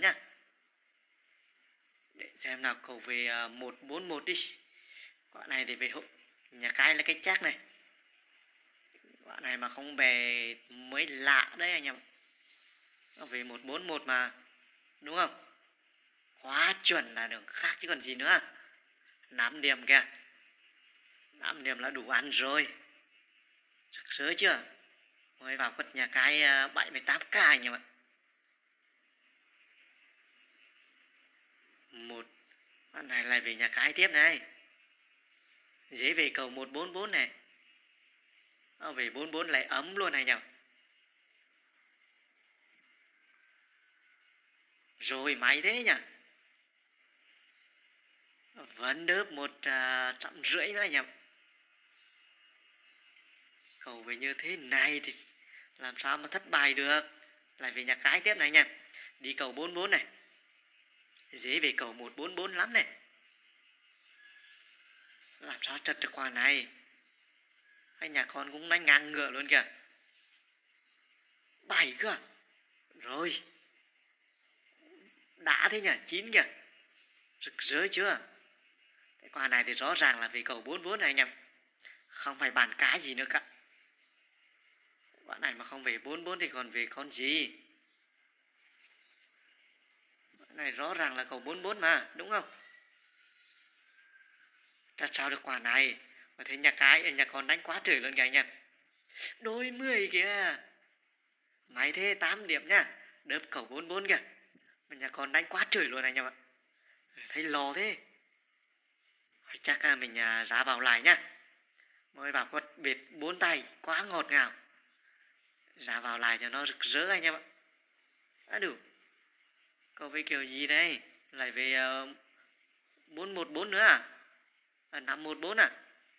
nhá. Để xem nào, cậu về 141 đi. Quả này thì về hộ nhà cái là cái chắc này. Quả này mà không về mới lạ đấy anh em. Nó về 141 mà, đúng không? Quá chuẩn là đường khác chứ còn gì nữa. 5 điểm kìa. 5 điểm là đủ ăn rồi. Rực rỡ chưa? Mới vào quất nhà cái 78k anh em ạ. Một con này lại về nhà cái tiếp này. Dễ về cầu 144 này. Về 44 lại ấm luôn này nhỉ. Rồi máy thế nhỉ. Vẫn đớp 150 nữa nhỉ. Cầu về như thế này thì làm sao mà thất bại được. Lại về nhà cái tiếp này nha. Đi cầu 44 này. Dễ về cầu 144 lắm này. Làm sao trật được quả này. Hay nhà con cũng đánh ngang ngựa luôn kìa. 7 cơ. Rồi. Đã thế nhỉ, 9 kìa. Rực rỡ chưa. Cái quả này thì rõ ràng là về cầu 44 này anh em. Không phải bàn cái gì nữa cả. Quả này mà không về 44 thì còn về con gì. Quả này rõ ràng là cầu 44 mà, đúng không? Chắc sao được quả này. Mà thấy nhà con đánh quá trời luôn kìa anh em. Đôi 10 kìa. Máy thế 8 điểm nhá. Đớp cầu 44 kìa. Mà nhà con đánh quá trời luôn anh em ạ. Thấy lò thế. Chắc mình ra vào lại nhá. Mới vào quất biệt 4 tay. Quá ngọt ngào. Ra vào lại cho nó rực rỡ anh em ạ. Đủ. Cậu về kiểu gì đây? Lại về 414 nữa à? 514 à?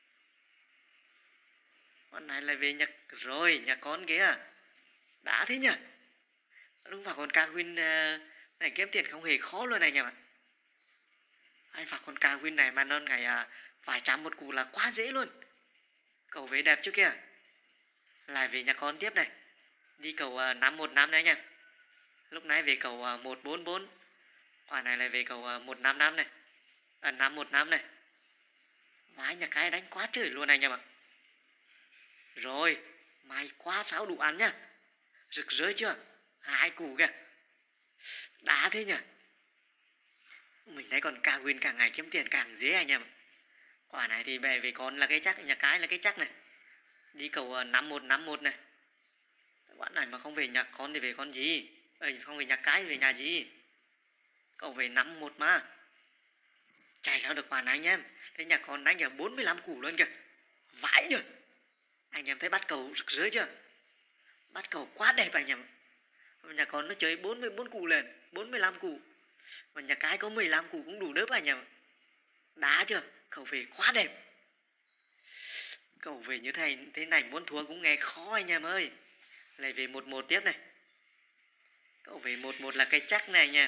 Con này lại về nhà rồi, nhà con kìa. Đã thế nhỉ? Đúng vào con Kawin này kiếm tiền không hề khó luôn này anh em ạ. Anh vào con Kawin này mà nó ngày vài trăm một cú là quá dễ luôn. Cậu về đẹp chứ kìa. Lại về nhà con tiếp này. Đi cầu 515 này anh em. Lúc nãy về cầu 144. Quả này lại về cầu 155 này. 515 này. Vãi nhà cái đánh quá trời luôn anh em ạ. Rồi, may quá sao đủ ăn nhá. Rực rỡ chưa? 2 củ kìa. Đã thế nhỉ. Mình thấy còn Kawin càng ngày kiếm tiền càng dễ anh em ạ. Quả này thì về con là cái chắc, nhà cái là cái chắc này. Đi cầu 5151 này. Quả này mà không về nhà con thì về con gì? Không về nhà cái thì về nhà gì? Cậu về 51 mà. Chạy ra được quả này anh em. Thế nhà con đánh kìa 45 củ luôn kìa. Vãi nhỉ. Anh em thấy bắt cầu rực rỡ chưa? Bắt cầu quá đẹp anh em. Nhà con nó chơi 44 củ lên, 45 củ. Và nhà cái có 15 củ cũng đủ đớp anh em. Đá chưa? Cậu về quá đẹp. Cậu về như thế này muốn thua cũng nghe khó anh em ơi. Lại về 11 tiếp này. Cậu về 11 là cái chắc này nha.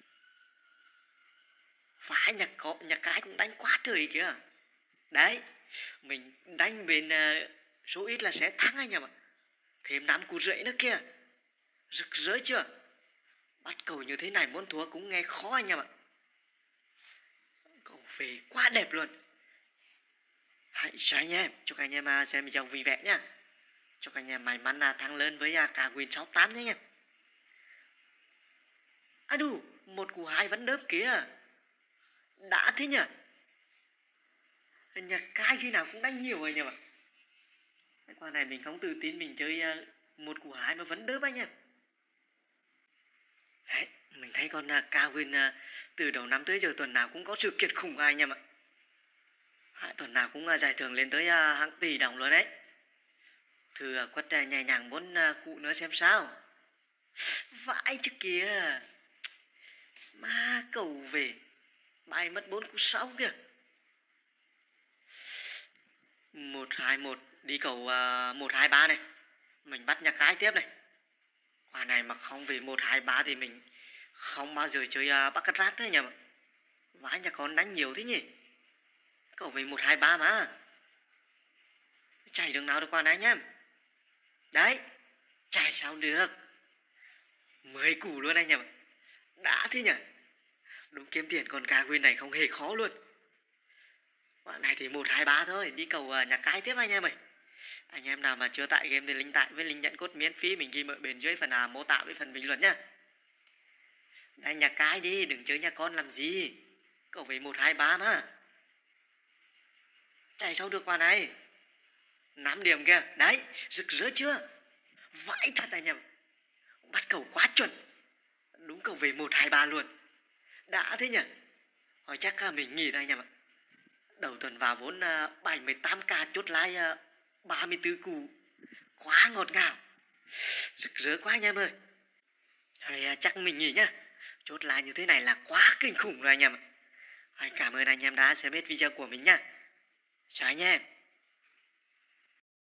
Phải nhà cái cũng đánh quá trời kìa. Đấy. Mình đánh bên số ít là sẽ thắng anh em ạ. Thêm 5 cú rưỡi nữa kìa. Rực rỡ chưa? Bắt cầu như thế này muốn thua cũng nghe khó anh em ạ. Cậu về quá đẹp luôn. Hãy cho anh em. Chúc anh em xem video vui vẻ nhá. Chúc anh em may mắn thắng lớn với Kawin 68 nhé anh em. Đủ. Một cú 2 vẫn đớp kìa. Đã thế nhỉ. Nhà cái khi nào cũng đánh nhiều anh em ạ. Cái quả này mình không tự tin mình chơi một cú 2 mà vẫn đớp anh em. Đấy, mình thấy con Kawin từ đầu năm tới giờ tuần nào cũng có sự kiệt khủng anh em ạ. Tuần nào cũng giải thưởng lên tới hàng tỷ đồng luôn đấy. Thử quất nhẹ nhàng 4 cụ nữa xem sao. Vãi chứ kìa. Mà cầu về. Bay mất 4 cú 6 kìa. 121 đi cầu 123 này. Mình bắt nhà cái tiếp này. Quả này mà không về 123 thì mình không bao giờ chơi Baccarat nữa nhỉ. Vãi nhà con đánh nhiều thế nhỉ. Cậu về 123 mà. Chạy đường nào được quả này nhá. Đấy. Chạy sao được. 10 củ luôn anh nhỉ. Đã thế nhỉ? Đúng kiếm tiền con cá Win này không hề khó luôn. Bạn này thì 1, 2, 3 thôi. Đi cầu nhà cái tiếp anh em ơi. Anh em nào mà chưa tải game thì link tải với link nhận code miễn phí mình ghi ở bên dưới phần mô tả với phần bình luận nhá. Đây nhà cái đi, đừng chơi nhà con làm gì. Cậu về 1, 2, 3 mà. Chạy sau được quả này. 5 điểm kìa. Đấy, rực rỡ chưa? Vãi thật anh em. Bắt cầu quá chuẩn. Đúng cầu về 1, 2, 3 luôn. Đã thế nhỉ? Hỏi chắc mình nghỉ thôi anh em ạ. Đầu tuần vào vốn 78k chốt like 34 cú. Quá ngọt ngào. Rực rỡ quá anh em ơi. Rồi chắc mình nghỉ nhá. Chốt like như thế này là quá kinh khủng rồi anh em ạ. Cảm ơn anh em đã xem hết video của mình nha. Chào anh em.